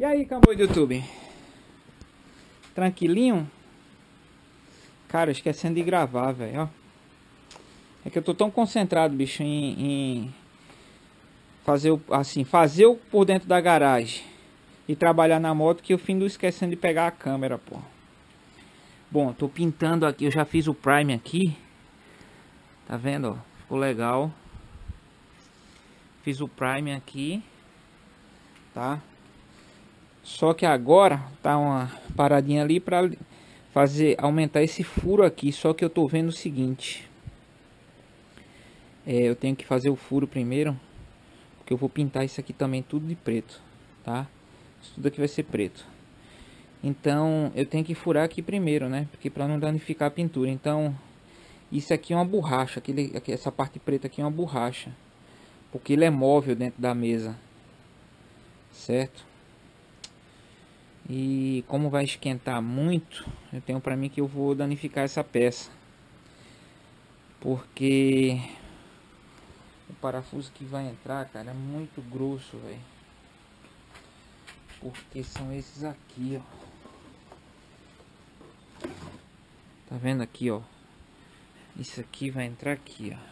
aí, camboi do YouTube? Tranquilinho? Cara, esquecendo de gravar, velho, ó. É que eu tô tão concentrado, bicho, em fazer o por dentro da garagem e trabalhar na moto, que eu findo esquecendo de pegar a câmera, pô. Bom, tô pintando aqui, eu já fiz o prime aqui. Tá vendo, ó? Ficou legal. Fiz o prime aqui, tá? Só que agora tá uma paradinha ali pra aumentar esse furo aqui. Só que eu tô vendo o seguinte, eu tenho que fazer o furo primeiro, porque eu vou pintar isso aqui também tudo de preto, tá? Isso tudo aqui vai ser preto. Então eu tenho que furar aqui primeiro, né? Porque para não danificar a pintura. Então isso aqui é uma borracha, essa parte preta aqui é uma borracha, porque ele é móvel dentro da mesa, certo? E como vai esquentar muito, eu tenho para mim que eu vou danificar essa peça, porque o parafuso que vai entrar, cara, é muito grosso, velho. Porque são esses aqui, ó. Tá vendo aqui, ó? Isso aqui vai entrar aqui, ó.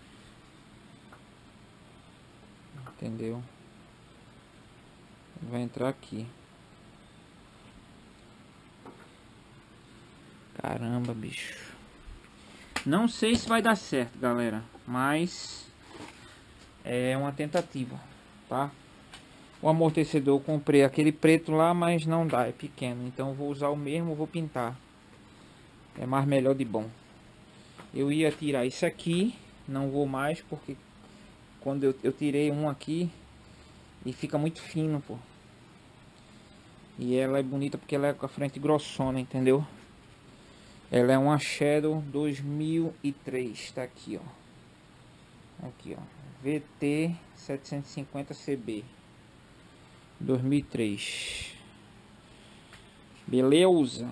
Entendeu? Vai entrar aqui. Caramba, bicho. Não sei se vai dar certo, galera, mas é uma tentativa, tá? O amortecedor eu comprei aquele preto lá, mas não dá, é pequeno. Então eu vou usar o mesmo, vou pintar. É mais melhor de bom. Eu ia tirar isso aqui, não vou mais, porque quando eu tirei um aqui e fica muito fino, pô. E ela é bonita porque ela é com a frente grossona, entendeu? Ela é uma Shadow 2003, tá aqui, ó. Aqui, ó, VT 750 CB 2003. Beleza?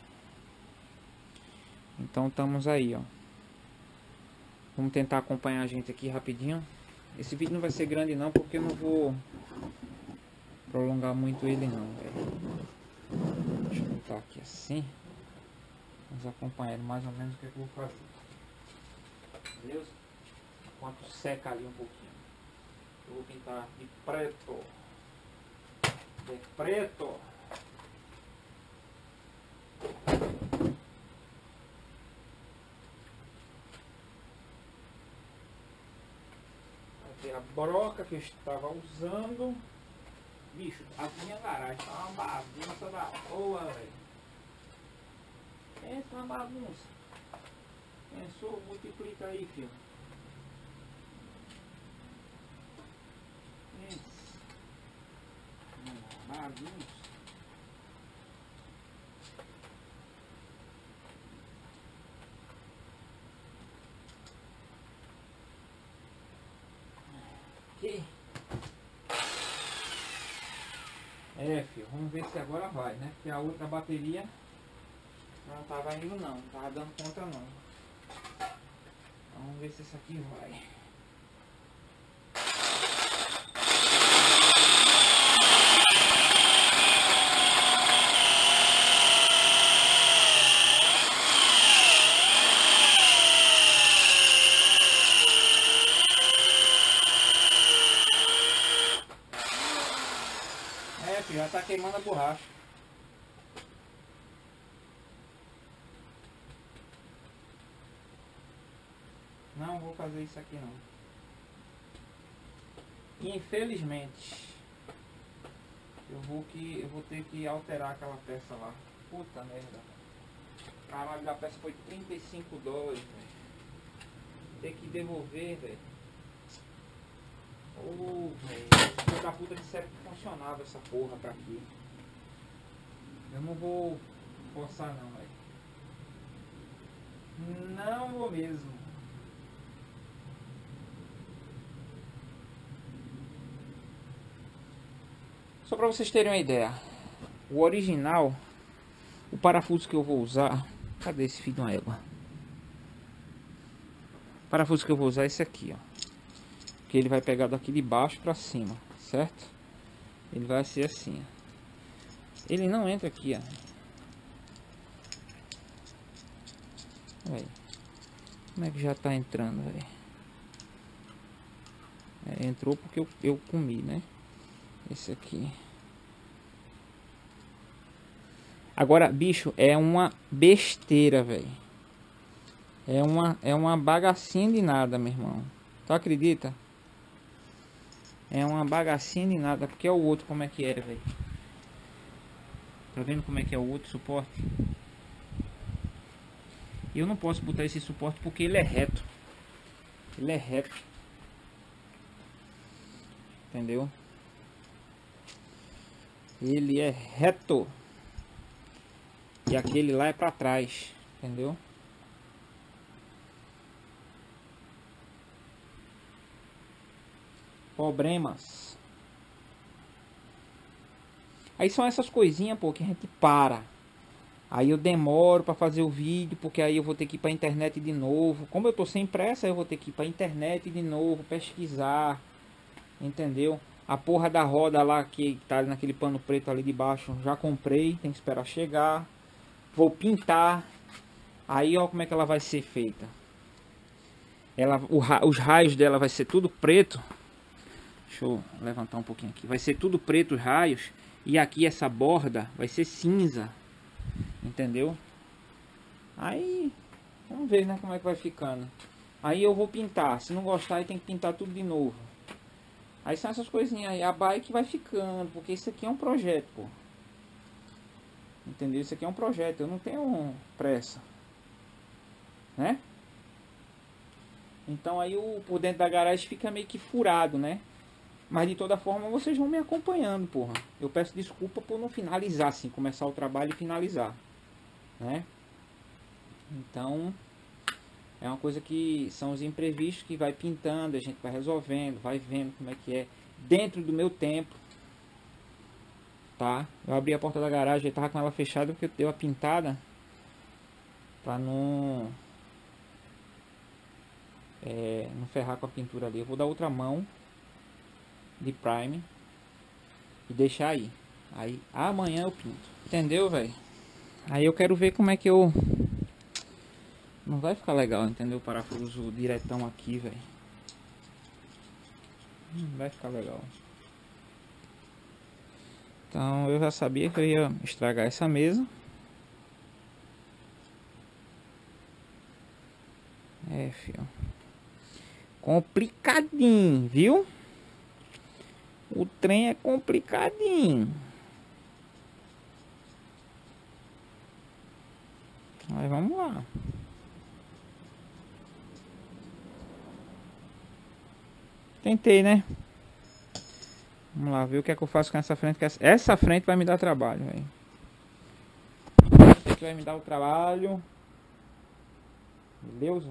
Então estamos aí, ó. Vamos tentar acompanhar a gente aqui rapidinho. Esse vídeo não vai ser grande não, porque eu não vou prolongar muito ele não, velho. Deixa eu botar aqui assim. Vamos acompanhar mais ou menos o que eu vou fazer. Beleza? Enquanto seca ali um pouquinho. Eu vou pintar de preto. De preto. A broca que eu estava usando. Bicho, a minha garagem tá uma bagunça da porra, velho. Pensa uma bagunça. Pensou? Multiplica aí, filho. Pensa. Uma bagunça. Filho, vamos ver se agora vai, né? Porque a outra bateria não tava indo não tava dando conta não. Vamos ver se essa aqui vai. Já tá queimando a borracha. Não vou fazer isso aqui não. Infelizmente eu vou ter que alterar aquela peça lá. Puta merda. Caralho, a peça foi $35, velho. Ter que devolver, velho. Ô, velho, filho da puta, disseram que funcionava essa porra pra aqui. Eu não vou forçar não, velho. Não vou mesmo. Só pra vocês terem uma ideia, o original, o parafuso que eu vou usar, cadê esse filho de uma égua? O parafuso que eu vou usar é esse aqui, ó. Que ele vai pegar daqui de baixo pra cima, certo? Ele vai ser assim, ó. Ele não entra aqui, ó. Aí. Como é que já tá entrando, velho? Entrou porque eu comi, né? Esse aqui. Agora, bicho, é uma besteira, velho. É uma bagacinha de nada, meu irmão. Tu acredita? É uma bagacinha de nada. Porque é o outro como é que é, velho. Tá vendo como é que é o outro suporte? Eu não posso botar esse suporte porque ele é reto. Ele é reto. Entendeu? Ele é reto. E aquele lá é pra trás. Entendeu? Problemas. Aí são essas coisinhas, pô, que a gente para. Aí eu demoro pra fazer o vídeo, porque aí eu vou ter que ir pra internet de novo. Como eu tô sem pressa, eu vou ter que ir pra internet de novo, pesquisar. Entendeu? A porra da roda lá que tá ali naquele pano preto ali de baixo, já comprei, tem que esperar chegar. Vou pintar. Aí ó como é que ela vai ser feita. Os raios dela vai ser tudo preto. Deixa eu levantar um pouquinho aqui. Vai ser tudo preto os raios. E aqui essa borda vai ser cinza. Entendeu? Aí vamos ver, né, como é que vai ficando. Aí eu vou pintar. Se não gostar, aí tem que pintar tudo de novo. Aí são essas coisinhas aí. A bike vai ficando. Porque isso aqui é um projeto, pô. Entendeu? Isso aqui é um projeto. Eu não tenho pressa. Né? Então aí o por dentro da garagem fica meio que furado, né? Mas de toda forma vocês vão me acompanhando, porra. Eu peço desculpa por não finalizar assim, começar o trabalho e finalizar, né? Então é uma coisa que são os imprevistos que vai pintando, a gente vai resolvendo, vai vendo como é que é dentro do meu tempo, tá? Eu abri a porta da garagem, eu tava com ela fechada porque eu dei uma pintada pra não ferrar com a pintura ali. Eu vou dar outra mão de prime e deixar aí. Aí amanhã eu pinto. Entendeu, velho? Aí eu quero ver como é que eu... Não vai ficar legal, entendeu? O parafuso diretão aqui, velho. Não vai ficar legal. Então eu já sabia que eu ia estragar essa mesa. É, filho. Complicadinho, viu? O trem é complicadinho. Mas vamos lá. Tentei, né? Vamos lá, ver o que é que eu faço com essa frente. Que essa frente vai me dar trabalho, velho. Essa aqui vai me dar o trabalho. Beleza?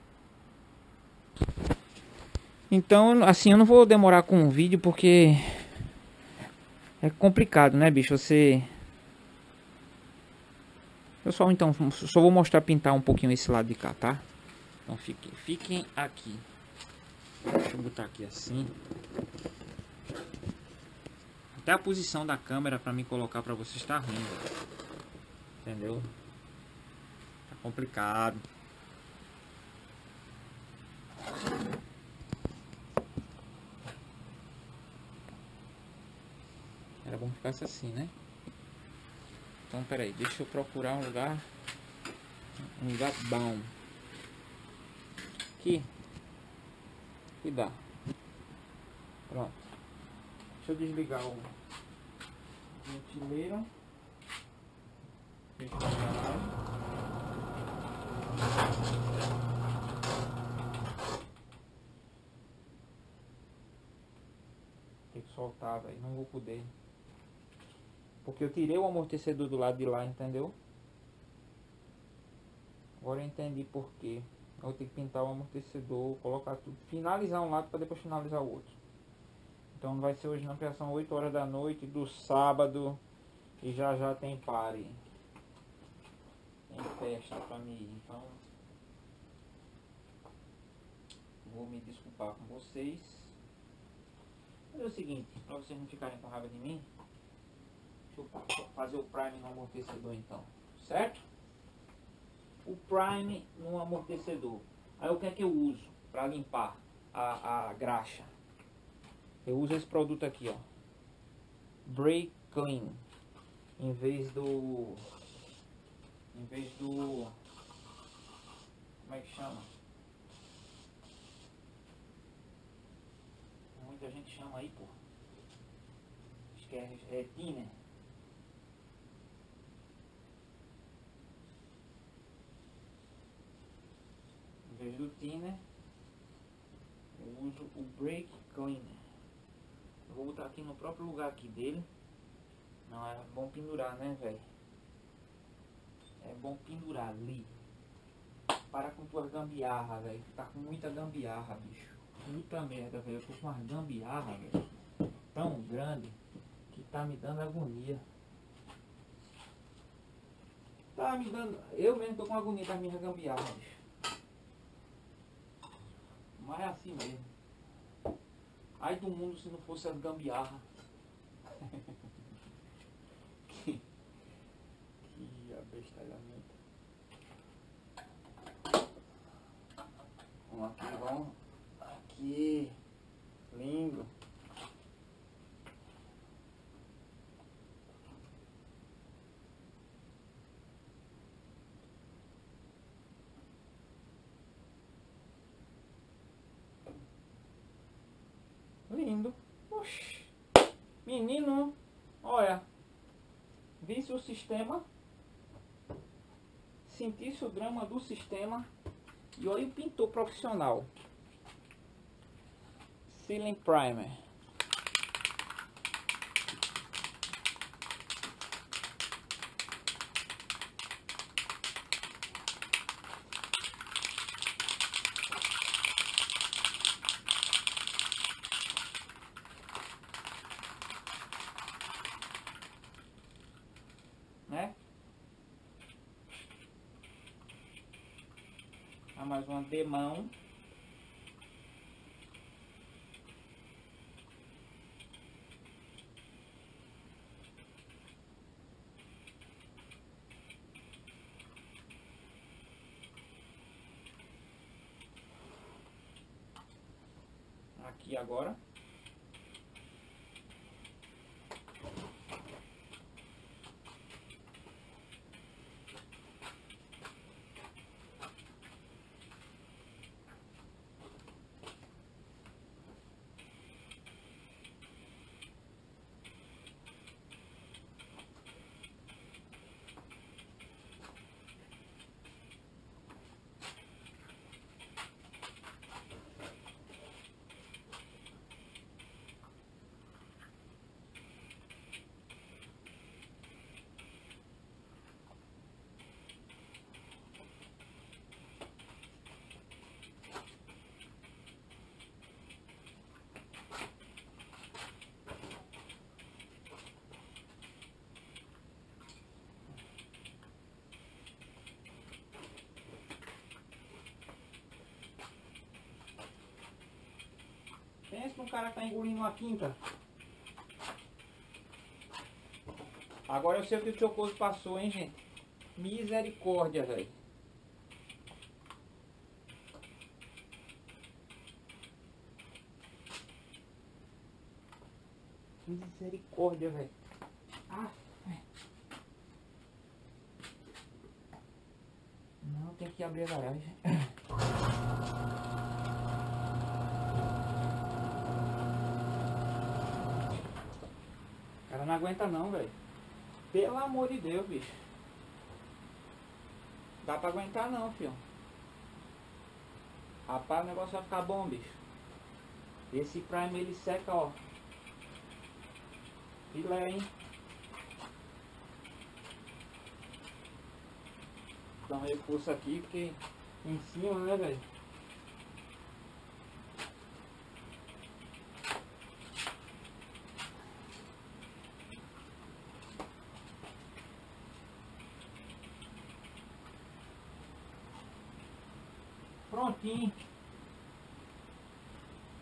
Então, assim, eu não vou demorar com o vídeo porque é complicado, né, bicho? Eu só vou mostrar pintar um pouquinho esse lado de cá, tá? Então fiquem aqui. Deixa eu botar aqui assim. Até a posição da câmera pra me colocar pra vocês tá ruim, entendeu? Tá complicado. Era bom que ficasse assim, né? Então, peraí, deixa eu procurar um lugar bom. Aqui. Cuidado. Pronto. Deixa eu desligar o ventileiro. Deixa eu Tem que soltar, velho. Não vou poder. Porque eu tirei o amortecedor do lado de lá, entendeu? Agora eu entendi por quê. Eu vou ter que pintar o amortecedor, colocar tudo, finalizar um lado para depois finalizar o outro. Então não vai ser hoje não, porque são 8 horas da noite do sábado e já tem party. Tem festa pra mim ir, então vou me desculpar com vocês. Mas é o seguinte, para vocês não ficarem com raiva de mim, Deixa eu fazer o prime no amortecedor então, certo? O prime no amortecedor. Aí o que é que eu uso para limpar a graxa? Eu uso esse produto aqui, ó, Brake Clean, em vez do como é que chama? Muita gente chama aí, pô. Acho que é thinner. Em vez do thinner, eu uso o Brake Cleaner. Eu vou botar aqui no próprio lugar aqui dele. Não, é bom pendurar, né, velho? É bom pendurar ali. Para com tuas gambiarra, velho. Tá com muita gambiarra, bicho. Puta merda, velho. Eu tô com umas gambiarra, velho, tão grande que tá me dando agonia. Tá me dando... Eu mesmo tô com agonia das minhas gambiarra, bicho. Mas é assim mesmo. Ai do mundo se não fosse as gambiarra. que abestalhamento. Vamos aqui, vamos. Aqui. Lindo. Lindo. Oxi. Menino, olha. Visse o sistema. Sentisse o drama do sistema. E olha o pintor profissional. Sealing Primer. Né? Mais uma demão. Aqui agora. Pensa num cara que tá engolindo uma quinta. Agora eu sei o que o Chocoso passou, hein, gente? Misericórdia, velho. Misericórdia, velho. Ah, não, tem que abrir a garagem. O cara não aguenta não, velho. Pelo amor de Deus, bicho. Dá pra aguentar não, filho. Rapaz, o negócio vai ficar bom, bicho. Esse Prime ele seca, ó. Filé, hein? Dá um reforço aqui, porque em cima, né, velho? Prontinho.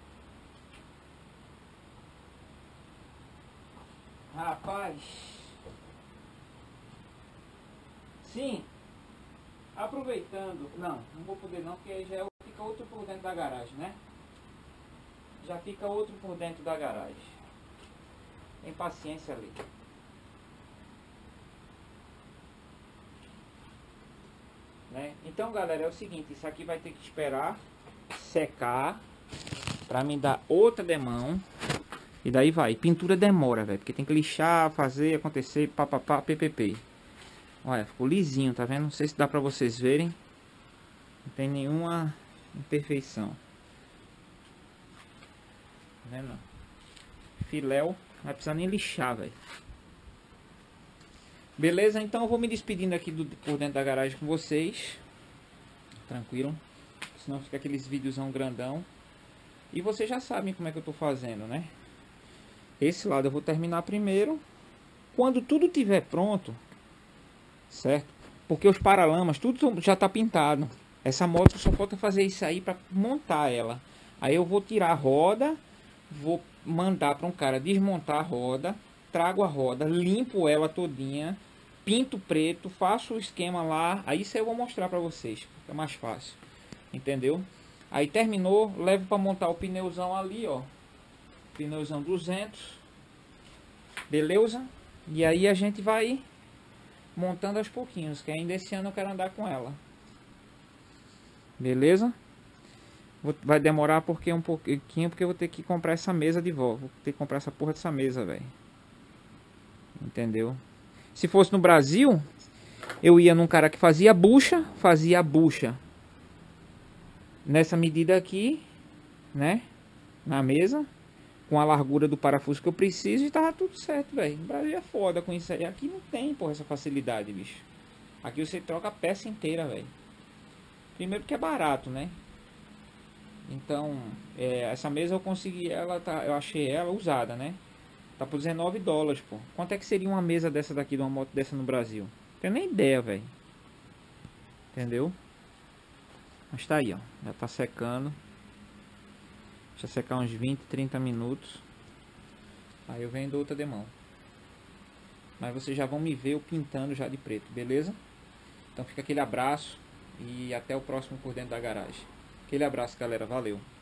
Rapaz, Sim, aproveitando, não vou poder não, porque aí já fica outro por dentro da garagem, né? Já fica outro por dentro da garagem. Tem paciência ali. Né? Então, galera, é o seguinte, isso aqui vai ter que esperar secar pra me dar outra demão. E daí vai. Pintura demora, velho, porque tem que lixar, fazer, acontecer, papapá, ppp. Olha, ficou lisinho, tá vendo? Não sei se dá pra vocês verem. Não tem nenhuma imperfeição. Tá vendo? Filéu, não vai precisar nem lixar, velho. Beleza? Então eu vou me despedindo aqui por dentro da garagem com vocês. Tranquilo. Senão fica aqueles videozão grandão. E vocês já sabem como é que eu tô fazendo, né? Esse lado eu vou terminar primeiro. Quando tudo tiver pronto, certo? Porque os paralamas, tudo já tá pintado. Essa moto só falta fazer isso aí para montar ela. Aí eu vou tirar a roda, vou mandar para um cara desmontar a roda, trago a roda, limpo ela todinha, pinto preto, faço o esquema lá. Aí isso eu vou mostrar para vocês, é mais fácil. Entendeu? Aí terminou, levo para montar o pneuzão ali, ó. Pneuzão 200. Beleza? E aí a gente vai montando aos pouquinhos, que ainda esse ano eu quero andar com ela. Beleza? Vai demorar porque um pouquinho, porque eu vou ter que comprar essa mesa de volta. Vou ter que comprar essa porra dessa mesa, velho. Entendeu? Se fosse no Brasil, eu ia num cara que fazia a bucha nessa medida aqui, né? Na mesa, com a largura do parafuso que eu preciso, e tava tudo certo, velho. O Brasil é foda com isso aí. Aqui não tem, porra, essa facilidade, bicho. Aqui você troca a peça inteira, velho. Primeiro que é barato, né? Então, essa mesa eu consegui ela, tá, eu achei ela usada, né? Tá por $19, pô. Quanto é que seria uma mesa dessa daqui, de uma moto dessa no Brasil? Não tenho nem ideia, velho. Entendeu? Mas tá aí, ó. Já tá secando. Deixa secar uns 20, 30 minutos. Aí eu venho do outra demão. Mas vocês já vão me ver eu pintando já de preto, beleza? Então fica aquele abraço. E até o próximo por dentro da garagem. Aquele abraço, galera. Valeu.